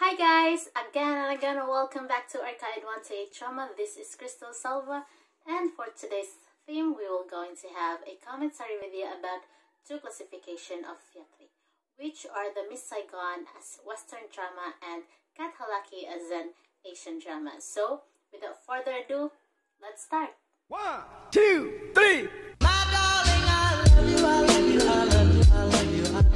Hi guys, again and again, welcome back to Arcade 128 Drama. This is Crystal Salva, and for today's theme, we will going to have a commentary video about two classification of theatre, which are the Miss Saigon as Western drama and Kat Halaki as an Asian drama. So, without further ado, let's start. 1, 2, 3. My darling, I love you, I love you, I love you, I love you, I love you.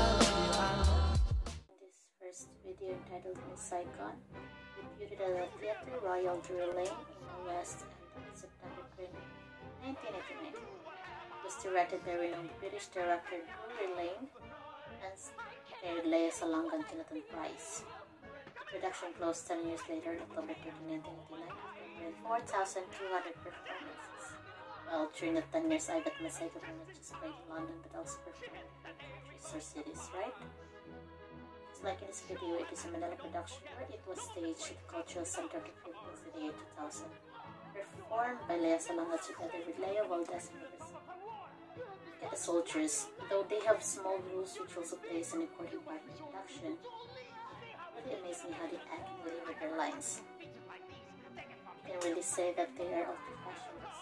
This first video entitled Miss Saigon, debuted at the Theatre Royal Drury Lane in the West End on September 20, 1989. It was directed by renowned British director Drury Lane and starred Lea Salonga and Jonathan Pryce. Production closed 10 years later, October 13, 1989, with 4,200 performances. Well, during the 10 years, I bet Miss Saigon not just played in London but also performed in countries or cities, right? Just like in this video, it is a Manila production where it was staged at the Cultural Center of the Philippines in the year 2000. Performed by Lea Salonga together with Lea Valdez and Look at the soldiers, though they have small roles which also plays an important part in the production. Really amazed me how they act and deliver their lines. You can really say that they are all professionals.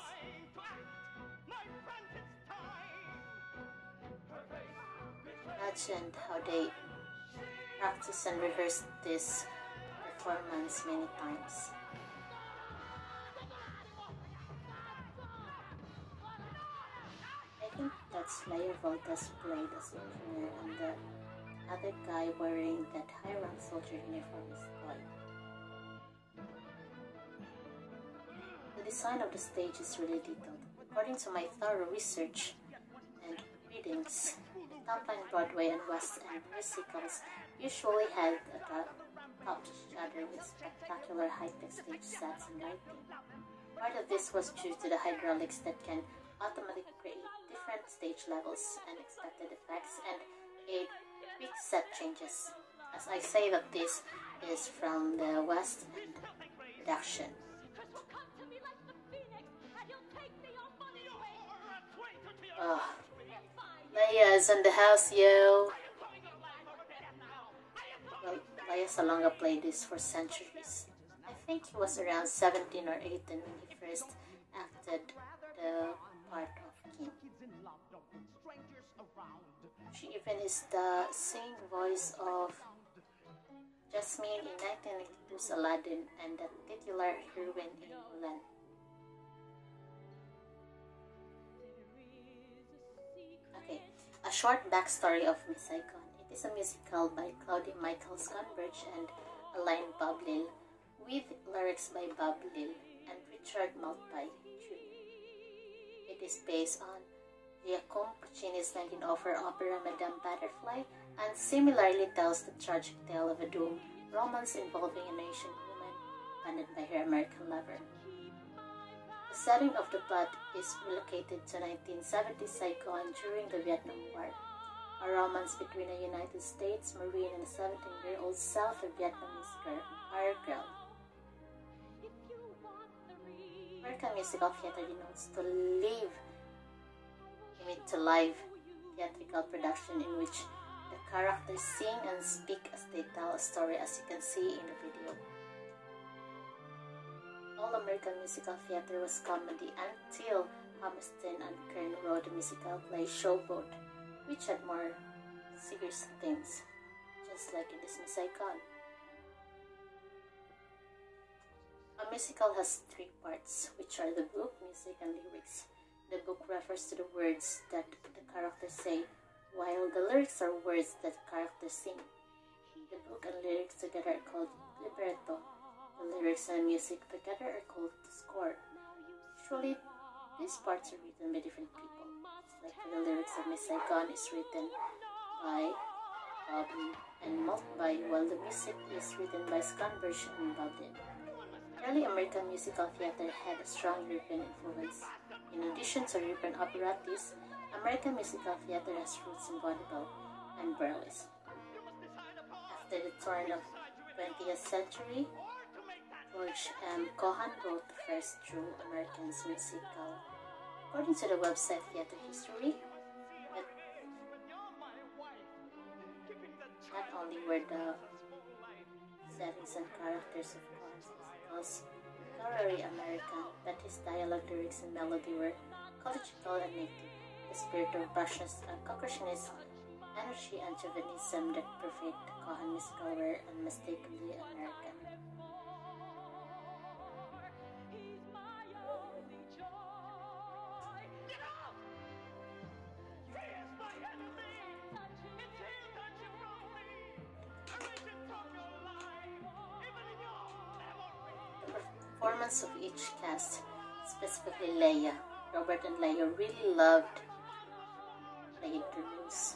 Imagine how they practice and rehearse this performance many times. I think that's Lea Valdez played as engineer, and the other guy wearing that high-rank soldier uniform is Lloyd. The design of the stage is really detailed. According to my thorough research and readings, the top-line Broadway and West End musicals usually had a top each other with spectacular high-tech stage sets and lighting. Part of this was due to the hydraulics that can automatically create different stage levels and expected effects and aid quick set changes. As I say that this is from the West End production. Oh, Lea's in the house, yo! Well, Lea Salonga played this for centuries. I think he was around 17 or 18 when he first acted the part of Kim. She even is the singing voice of Jasmine in 1992's Aladdin and the titular heroine in Mulan. Okay, a short backstory of Miss Saigon. It is a musical by Claudia Michael Sconberg and Alain Bablil, with lyrics by Bablil and Richard Maltby Jr. It is based on Giacomo Puccini's 1904 opera Madame Butterfly and similarly tells the tragic tale of a doomed romance involving an Asian woman abandoned by her American lover. The setting of the plot is relocated to 1970s Saigon during the Vietnam War, a romance between a United States Marine and a 17-year-old South Vietnamese girl. American musical theater denotes to live theatrical production in which the characters sing and speak as they tell a story, as you can see in the video. All American musical theater was comedy until Hammerstein and Kern wrote the musical play Showboat, which had more serious themes, just like in this Miss Saigon. A musical has three parts, which are the book, music, and lyrics. The book refers to the words that the characters say, while the lyrics are words that characters sing. The book and lyrics together are called libretto. The lyrics and music together are called the score. Usually, these parts are written by different people. Just like the lyrics of Miss Saigon is written by Bablil and Maltby, while the music is written by Sconberg and Bablil. Early American musical theater had a strong European influence. In addition to European operettas, American musical theater has roots in vaudeville and burlesque. After the turn of the 20th century, George M. Cohan wrote the first true American musical. According to the website Theater History, not only were the settings and characters of Cohen's musicals, thoroughly American, but his dialogue, lyrics, and melody were collegial and native. The spirit of brushness and concretionist energy and chauvinism that pervade the Cohen musical were unmistakably American. The performance of each cast, specifically Leia, Robert and Leia really loved playing Toulouse.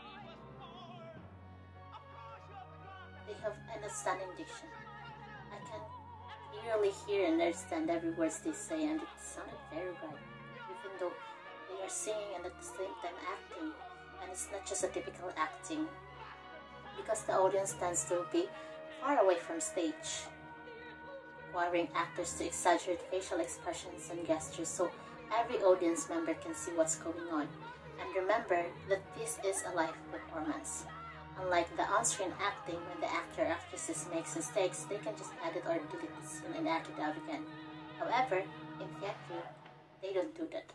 They have an outstanding diction. I can clearly hear and understand every word they say, and it sounded very right, even though they are singing and at the same time acting. And it's not just a typical acting, because the audience tends to be far away from stage, requiring actors to exaggerate facial expressions and gestures so every audience member can see what's going on. And remember that this is a live performance. Unlike the on-screen acting, when the actor or actresses makes mistakes, they can just edit or delete the scene and act it out again. However, in theater, they don't do that.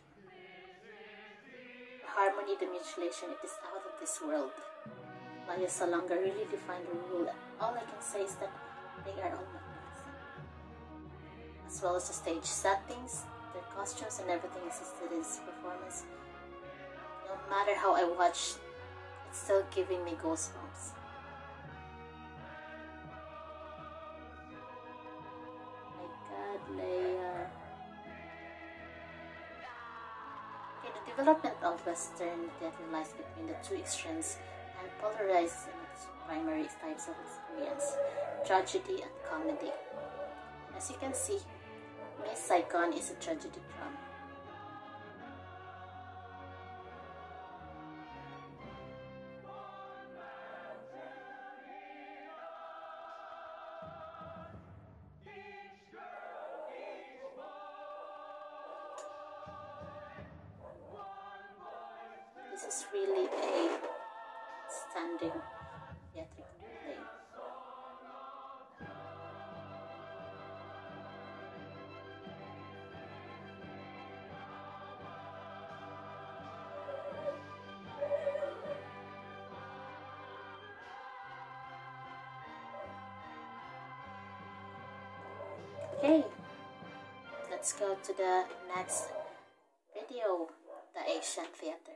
The harmony, the mutilation, it is out of this world. Laya Salonga really defined the rule. All I can say is that they are all magnificent. As well as the stage settings, their costumes and everything existed in this performance. No matter how I watch, it's still giving me goosebumps. My God, Leia. Okay, the development of Western theater lies between the two extremes and polarizes in its primary types of experience, tragedy and comedy. As you can see, Miss Saigon is a tragedy drama. This is really a standing theatrical play. Okay, let's go to the next video, the Asian Theater.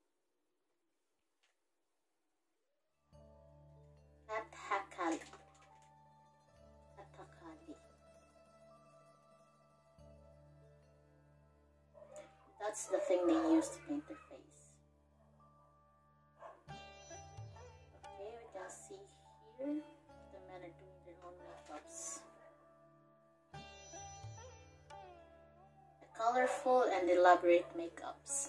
Kathakali. That's the thing they use to paint their face. Okay, we can see here the men are doing their own makeups. The colorful and elaborate makeups.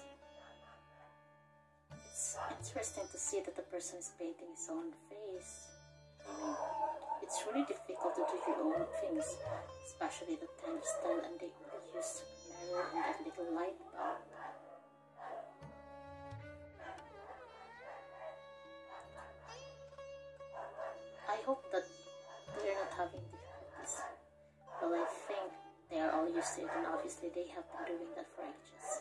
It's interesting to see that the person is painting his own face. It's really difficult to do your own things, especially the kind of style, and they use mirror and that little light bulb. I hope that they're not having difficulties. Well, I think they are all used to it, and obviously they have been doing that for ages.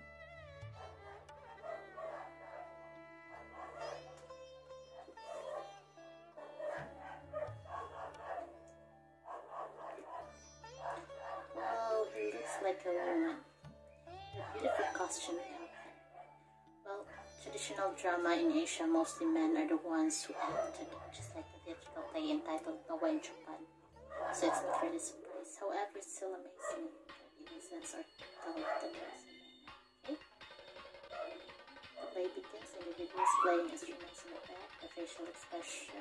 Like a woman. A beautiful costume outfit. Well, traditional drama in Asia, mostly men are the ones who acted, just like the theatrical play entitled Noah in Japan. So it's not really a surprise. However, it's still amazing that even sense are talented. Okay? The play begins and the videos playing instruments in the back, the facial expression.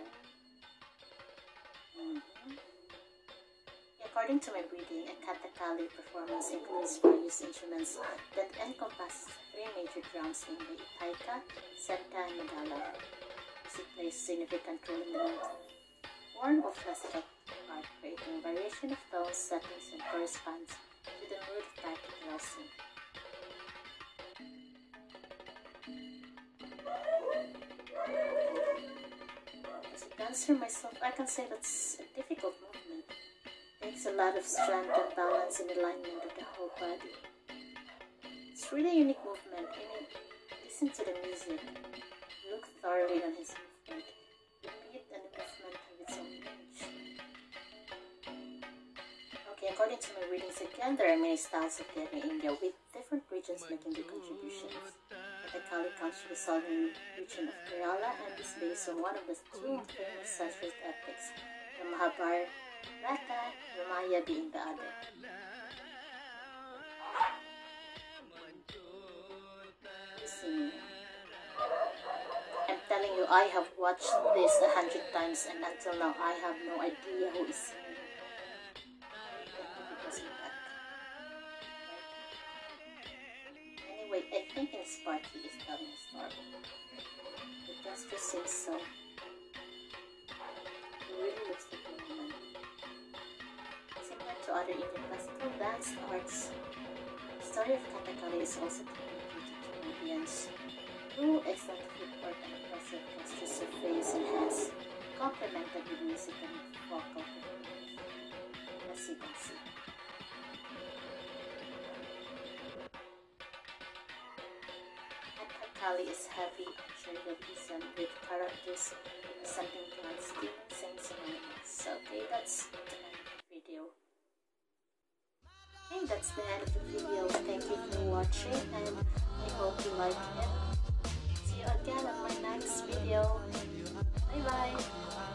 According to my reading, a Kathakali performance includes various instruments that encompass three major drums, namely Taika, Senta, and Madala. Music plays a significant role in the form of classical art, creating a variation of tones, settings, and corresponds to the mood of particular scene. As you dancer myself, I can say that's a difficult movement. It takes a lot of strength and balance and alignment of the whole body. It's really a unique movement. I mean, listen to the music. Look thoroughly on his movement. The beat and the movement have its own range. Okay, according to my readings again, there are many styles of theatre in India with different regions making the contributions. Kathakali comes from the southern region of Kerala and is based on one of the two famous Sanskrit epics, the Mahabharata, Ramayana being the other. Listen, I'm telling you, I have watched this 100 times and until now I have no idea who is singing. Anyway, I think in this part he is telling a story. The gesture says so. He really looks like a woman. Similar to other Indian classical dance arts, the story of Kathakali is also communicated to audience through excellent footwork and impressive gestures of face and hands, complemented with music and vocal performance, as you can see. Kathakali is heavy on Shaivism with characters representing gods, demons, saints, and animals. Okay, that's the end of the video. Okay, that's the end of the video. Thank you for watching and I hope you like it. See you again on my next video. Bye bye.